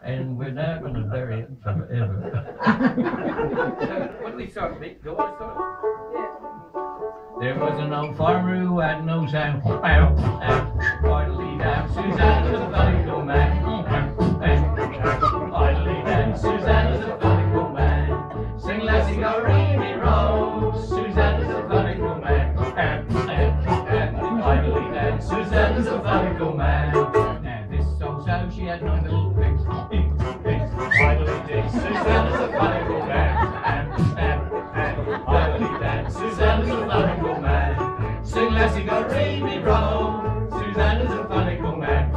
and we're now going to bury it forever. So, what do we start with? Do you want to start? There was an old farmer who had no sound. Idly down, Susanna's a funny little man. Idly down, Susanna's a funny little man. Sing lassie go reedy roll, Susanna's a funny little man. Idly down, Susanna's a funny little man. Now this old sow, she had 9 little pigs. Idly down, Susanna's a funny little man. Idly down, Susanna's a funny little man. Sing lassie go reedy roll, Susanna's a funny little man.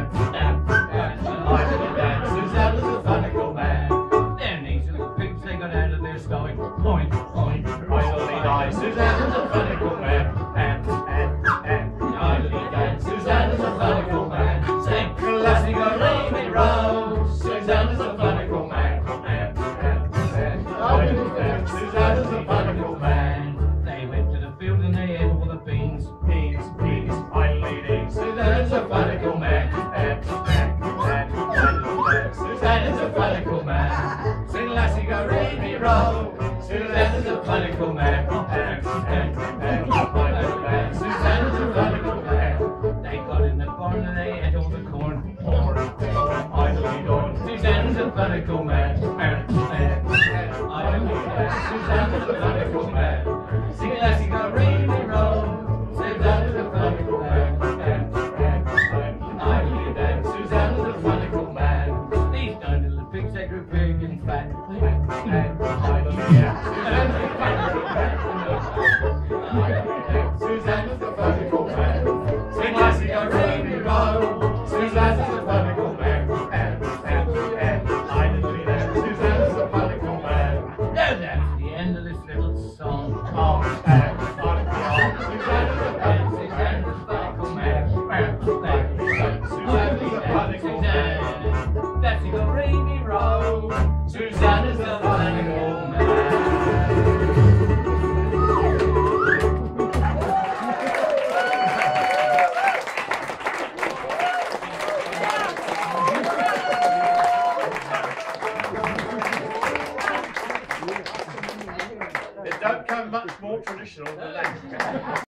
Idly down, Susanna's a funny little man. Then these little pigs, they got out of their sty. Point, point, idly down, Susanna's a funny little man. Idly down, Susanna's a funny little man. Sing lassie go reedy roll, Susanna's a funny little man. Idly down, Susanna's a funny little man. They went to the field and they ate all the beans. Beans, beans, idly down, Susanna's a funny little man. Susanna's a funny little man. Sing lassie go reedy roll, Susanna's a funny little man. Susanna's a funny little man. They got in the barn and they ate all the corn. Idly down, Susanna's a funny little man. Idly down, Susanna's a funny little man. Sing lassie go reedy roll, Susanna's a funny little man. Idly down, Susanna's a funny little man. These 9 little pigs, they grew big and fat. Susanna's a funny little man. Sing lassie go reedy roll, Susanna's a funny little man. Idly down, Susanna's a funny little man. Now that's the end of this little song. Susanna's a funny little man. Susanna's a funny little man. Lassie go reedy roll, Susanna's a funny little man. It don't come much more traditional than that.